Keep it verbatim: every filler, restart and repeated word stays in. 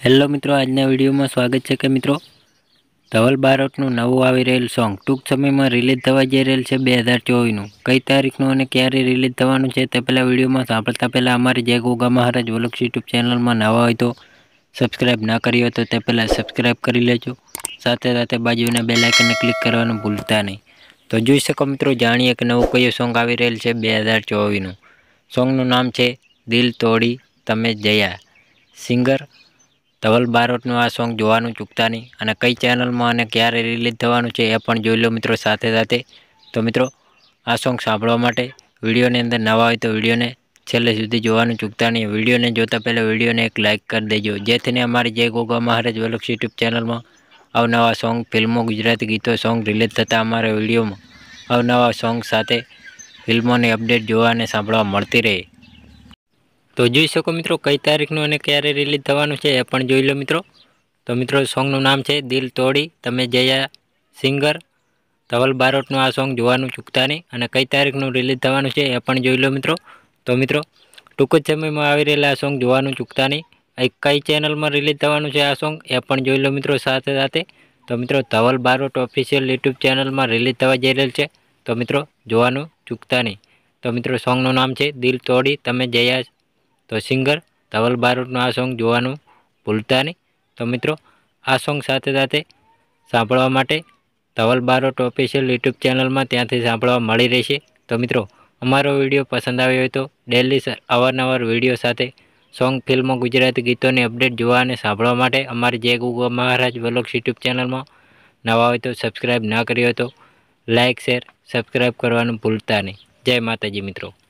Hello મિત્રો, આજના વિડીયોમાં સ્વાગત છે કે મિત્રો ધવલ બારોટનું નવું આવી રહેલ સોંગ ટૂંક સમયમાં રિલીઝ થવા જઈ રહેલ છે બે હજાર ચોવીસનું. કઈ તારીખનું અને ક્યારે રિલીઝ થવાનું છે તે પહેલાં વિડીયોમાં સાંભળતા પહેલાં અમારી જય ગોગા મહારાજ વ્લોગ્સ યુટ્યુબ ચેનલમાં નવા હોય તો સબસ્ક્રાઈબ ના કરી હોય તો તે પહેલાં સબસ્ક્રાઈબ કરી લેજો. સાથે સાથે બાજુના બેલ આઇકનને ક્લિક કરવાનું ભૂલતા નહીં. તો જોઈ શકો મિત્રો, જાણીએ કે નવું કયું સોંગ આવી રહેલ છે બે હજાર ચોવીસનું. સોંગનું નામ છે દિલ તોડી તમે જયા. સિંગર ધવલ બારોટનું આ સોંગ જોવાનું ચૂકતા નહીં. અને કઈ ચેનલમાં અને ક્યારે રિલીઝ થવાનું છે એ પણ જોઈ લો મિત્રો સાથે સાથે. તો મિત્રો, આ સોંગ સાંભળવા માટે વિડીયોની અંદર નવા હોય તો વિડીયોને છેલ્લે સુધી જોવાનું ચૂકતા નહીં. વિડીયોને જોતા પહેલાં વિડીયોને એક લાઇક કરી દેજો, જેથીને અમારી જય ગોગા મહારાજ વ્લોગ્સ યુટ્યુબ ચેનલમાં અવનવા સોંગ, ફિલ્મો, ગુજરાતી ગીતો સોંગ રિલીઝ થતાં અમારા વિડીયોમાં અવનવા સોંગ સાથે ફિલ્મોની અપડેટ જોવા અને સાંભળવા મળતી રહે. તો જોઈ શકો મિત્રો, કઈ તારીખનું અને ક્યારે રિલીઝ થવાનું છે એ પણ જોઈ લો મિત્રો. તો મિત્રો, સોંગનું નામ છે દિલ તોડી તમે જયા. સિંગર ધવલ બારોટનું આ સોંગ જોવાનું ચૂકતા નહીં. અને કઈ તારીખનું રિલીઝ થવાનું છે એ પણ જોઈ લો મિત્રો. તો મિત્રો, ટૂંક જ સમયમાં આવી રહેલા આ સોંગ જોવાનું ચૂકતા નહીં. કઈ ચેનલમાં રિલીઝ થવાનું છે આ સોંગ એ પણ જોઈ લો મિત્રો સાથે સાથે. તો મિત્રો, ધવલ બારોટ ઓફિશિયલ યુટ્યુબ ચેનલમાં રિલીઝ થવા જઈ રહેલ છે. તો મિત્રો, જોવાનું ચૂકતા નહીં. તો મિત્રો, સોંગનું નામ છે દિલ તોડી તમે જયા. તો સિંગર ધવલ બારોટનું આ સોંગ જોવાનું ભૂલતા નહીં. તો મિત્રો, આ સોંગ સાથે સાથે સાંભળવા માટે ધવલ બારોટ ઓફિશિયલ યુટ્યુબ ચેનલમાં ત્યાંથી સાંભળવા મળી રહેશે. તો મિત્રો, અમારો વિડીયો પસંદ આવ્યો હોય તો ડેલી અવારનવાર વિડીયો સાથે સોંગ, ફિલ્મો, ગુજરાતી ગીતોની અપડેટ જોવા અને સાંભળવા માટે અમારી જય ગોગા મહારાજ વ્લોગ્સ યુટ્યુબ ચેનલમાં નવા હોય તો સબસ્ક્રાઈબ ના કરી હોય તો લાઇક, શેર, સબસ્ક્રાઈબ કરવાનું ભૂલતા નહીં. જય માતાજી મિત્રો.